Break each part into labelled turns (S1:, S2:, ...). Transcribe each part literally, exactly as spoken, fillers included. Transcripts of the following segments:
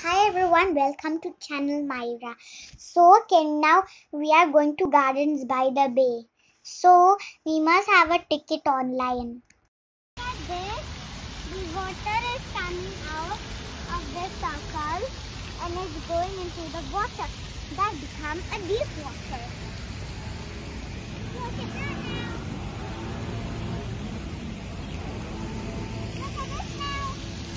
S1: Hi everyone, welcome to channel Myra. So okay, now we are going to Gardens by the Bay. So we must have a ticket online. This, the water is coming out of the circle and it's going into the water. That becomes a deep water. Look at that now. Look at this now.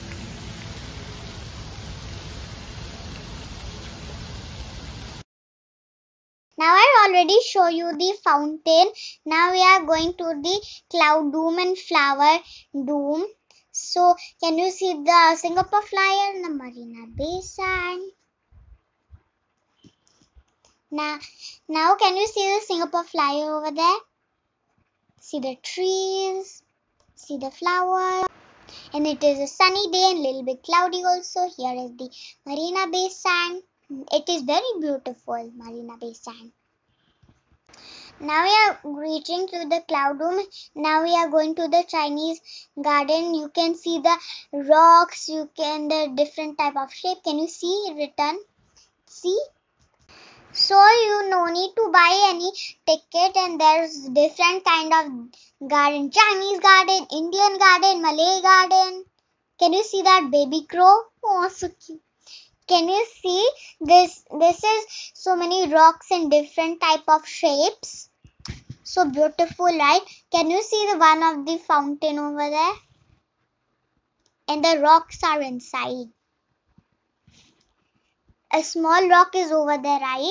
S1: Now I already show you the fountain. Now we are going to the cloud dome and flower dome. So can you see the Singapore Flyer and the Marina Bay Sand? Now, now can you see the Singapore Flyer over there? See the trees, see the flowers. And it is a sunny day and a little bit cloudy also. Here is the Marina Bay Sand. It is very beautiful, Marina Bay Sand. Now we are reaching to the cloud dome. Now we are going to the Chinese garden. You can see the rocks. You can the different type of shape. Can you see written? See? So you no need to buy any ticket, and there's different kind of garden. Chinese garden, Indian garden, Malay garden. Can you see that baby crow? Oh, so cute. Can you see this? This is so many rocks and different type of shapes. So beautiful, right? Can you see the one of the fountain over there? And the rocks are inside. A small rock is over there, right?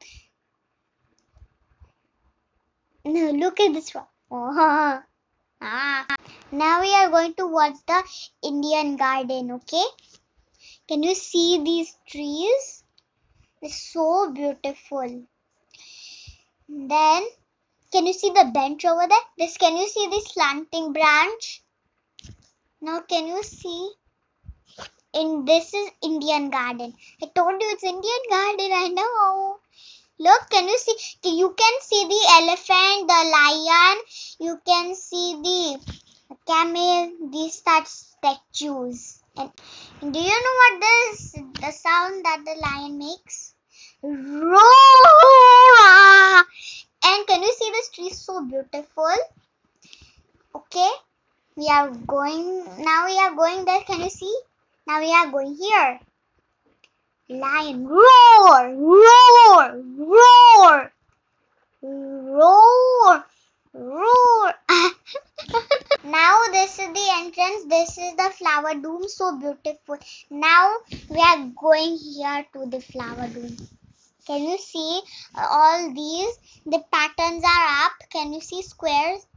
S1: No, look at this rock. Oh, ah. Now we are going to watch the Indian garden, okay? Can you see these trees? It's so beautiful. Then, can you see the bench over there? This, can you see this slanting branch? Now, can you see? In this is Indian garden. I told you it's Indian garden. I know. Look, can you see? You can see the elephant, the lion. You can see the camel. These are statues. And do you know what this the sound that the lion makes? Roar! And can you see this tree so beautiful? Okay, we are going now. We are going there. Can you see? Now we are going here. Lion, roar, roar, roar, roar, roar. Now this is the entrance. This is the flower dome. So beautiful. Now we are going here to the flower dome. Can you see all these? The patterns are up. Can you see squares?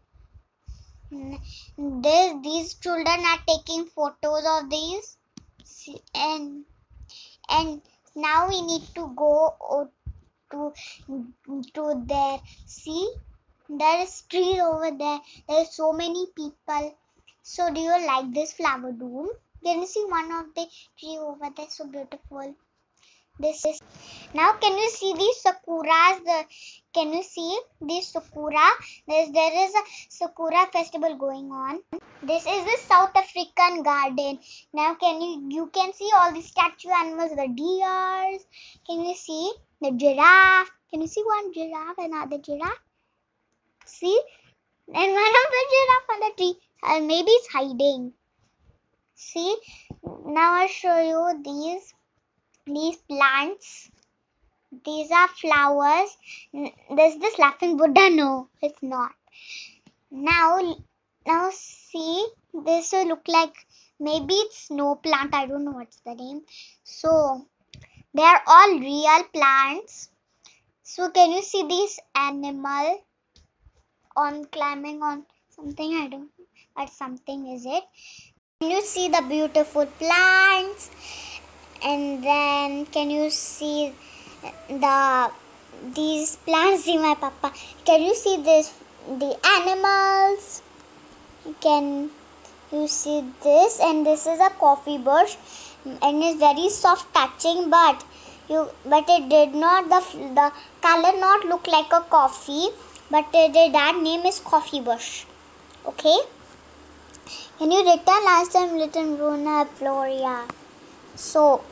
S1: This, these children are taking photos of these. And and now we need to go to to there. See, there is tree over there. There are so many people. So do you like this flower dome? Can you see one of the tree over there? So beautiful. This is now. Can you see these sakuras? The can you see this sakura? There's there is a sakura festival going on. This is the South African garden. Now can you you can see all the statue animals, the deers. Can you see the giraffe? Can you see one giraffe, another giraffe? See? And one of the giraffe on the tree. And maybe it's hiding. See? Now I'll show you these these plants. These are flowers. There's this laughing Buddha. No, it's not. Now Now see, this will look like maybe it's snow plant. I don't know what's the name. So they are all real plants. So can you see this animal on climbing on something? I don't know, but something is it. Can you see the beautiful plants? And then can you see the these plants? See my papa. Can you see this? The animals. Can you see this? And this is a coffee bush, and it's very soft touching, but you but it did not the the color not look like a coffee, but it, that name is coffee bush. Okay. Can you return last time written Bruna Floria? So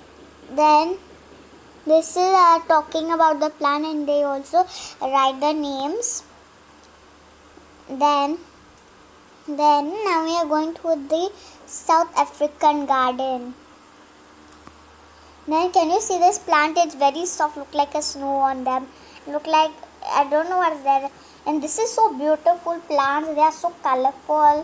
S1: then this is uh, talking about the plant, and they also write the names. Then, then now we are going to the South African garden. Then can you see this plant? It's very soft, look like a snow on them. Look like, I don't know what is there. And this is so beautiful plants. They are so colorful.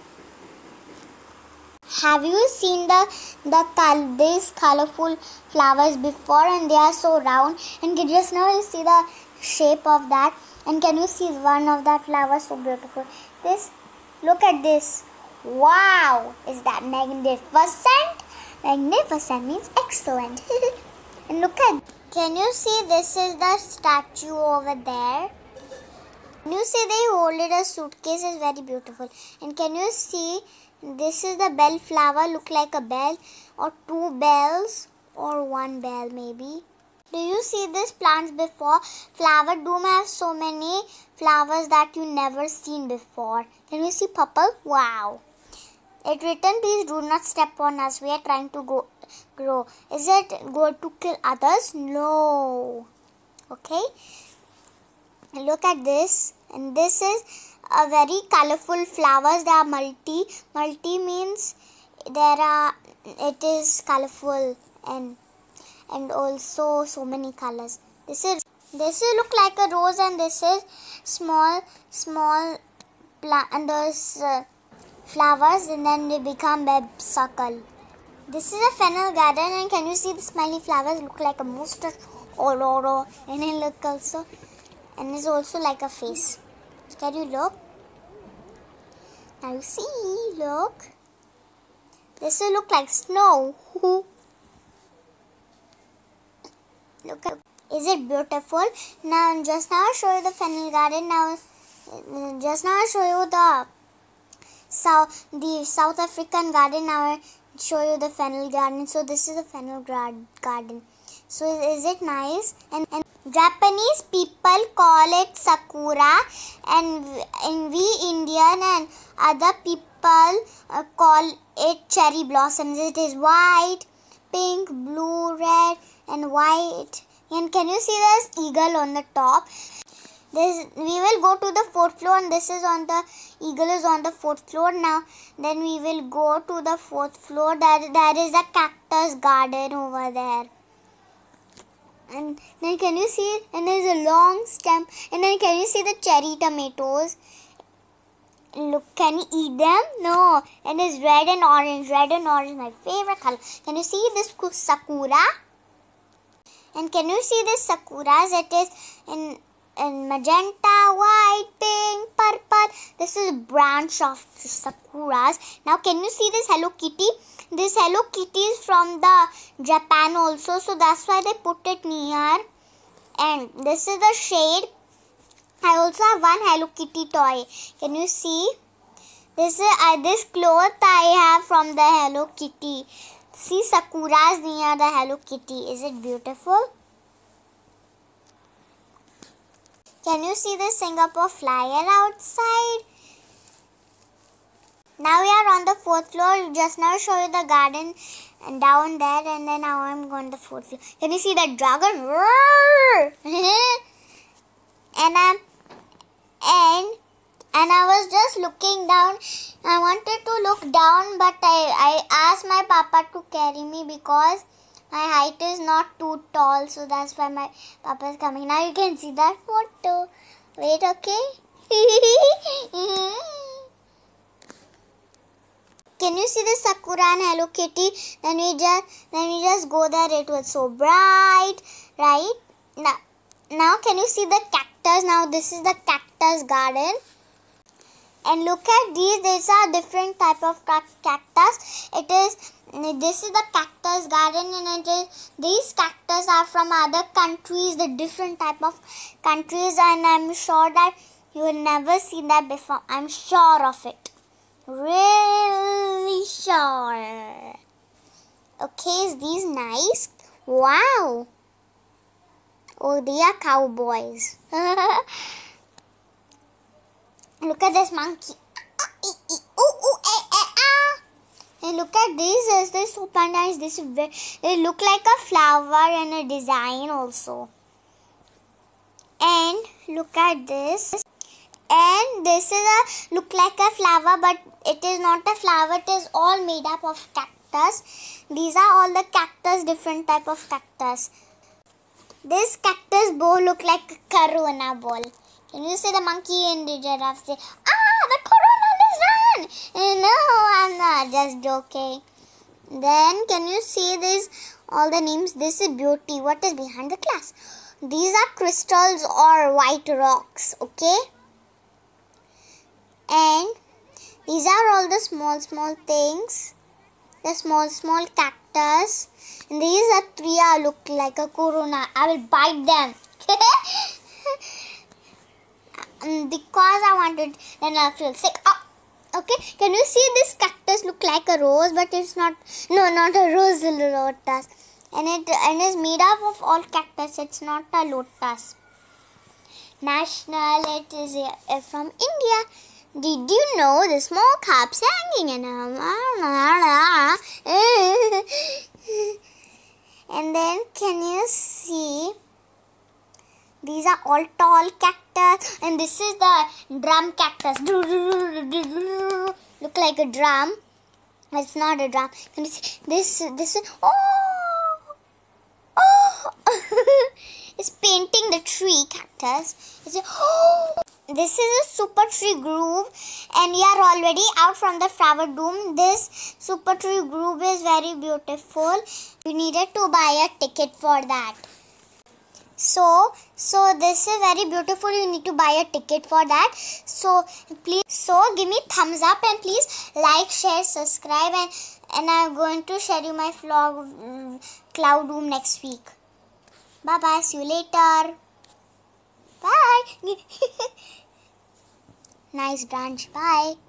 S1: Have you seen the the these colorful flowers before? And they are so round. And just now you see the shape of that. And can you see one of that flower so beautiful? This, look at this. Wow, is that magnificent? Magnificent means excellent. And look at, can you see this is the statue over there? Can you see they holded a suitcase? Is very beautiful. And can you see this is the bell flower, look like a bell, or two bells, or one bell maybe. Do you see these plants before? Flower dome has so many flowers that you never seen before. Can you see purple? Wow. It written, please do not step on us. We are trying to go grow. Is it going to kill others? No. Okay. Look at this. And this is a very colorful flowers. They are multi. Multi means there are, it is colorful and and also so many colors. This is this is look like a rose, and this is small small plant, and those uh, flowers, and then they become a circle. This is a fennel garden, and can you see the smiley flowers look like a monster aurora, and it look also, and it's also like a face. Can you look? Now you see, look. This will look like snow. Look at, is it beautiful? Now, just now I'll show you the fennel garden. Now, just now I'll show you the South, the South African garden. Now I'll show you the fennel garden. So this is the fennel garden. So is it nice? And, and Japanese people call it sakura, and, and we Indian and other people uh, call it cherry blossoms. It is white, pink, blue, red, and white. And can you see this eagle on the top? This, we will go to the fourth floor, and this is on the eagle is on the fourth floor. Now then we will go to the fourth floor. There, there is a cactus garden over there. And then can you see, and there is a long stem, and then can you see the cherry tomatoes? Look, can you eat them? No. And it's red and orange. Red and orange, my favorite color. Can you see this sakura? And can you see this sakuras? It is in, in magenta, white, pink, purple. This is a branch of sakuras. Now can you see this Hello Kitty? This Hello Kitty is from the Japan also. So that's why they put it near. And this is the shade. I also have one Hello Kitty toy. Can you see? This is uh, this cloth I have from the Hello Kitty. See sakuras near the Hello Kitty. Is it beautiful? Can you see the Singapore Flyer outside? Now we are on the fourth floor. Just now show you the garden and down there, and then now I'm going to the fourth floor. Can you see the dragon? and I'm and and I was just looking down. I wanted to look down, but I, I asked my papa to carry me because my height is not too tall. So that's why my papa is coming. Now you can see that photo. Wait, okay? Can you see the Sakura and Hello Kitty? Then we just then we just go there. It was so bright, right? Now, now can you see the cactus? Now this is the cactus garden. And look at these. These are different type of cactus. It is this is the cactus garden, and it is these cactus are from other countries, the different type of countries, and I'm sure that you will never see that before. I'm sure of it. Really sure. Okay, is these nice? Wow. Oh, they are cowboys. Look at this monkey. And look at this. Is this super nice? This is very, it look like a flower and a design also. And look at this. And this is a look like a flower, but it is not a flower. It is all made up of cactus. These are all the cactus, different type of cactus. This cactus bowl look like a corona ball. Can you see the monkey and the giraffe say, ah, the corona is run? No, I'm not, just joking. Then can you see this, all the names? This is beauty. What is behind the glass? These are crystals or white rocks, okay? And these are all the small, small things. The small, small cactus. And these are three are look like a corona. I will bite them. Because I wanted, then I feel sick. Oh, okay, can you see this cactus look like a rose, but it's not. No, not a rose, lotus. And it and is made up of all cactus. It's not a lotus. National. It is uh, from India. Did you know the small cups hanging in a and then can you see these are all tall cactus, and this is the drum cactus. Look like a drum. It's not a drum. Can you see this? This is oh oh. It's painting the tree cactus. It's a, oh. This is a super tree groove, and we are already out from the flower dome. This super tree groove is very beautiful. You needed to buy a ticket for that. So, so this is very beautiful. You need to buy a ticket for that. So, please, so give me thumbs up and please like, share, subscribe, and and I'm going to share you my vlog um, cloud room next week. Bye bye. See you later. Bye. Nice branch. Bye.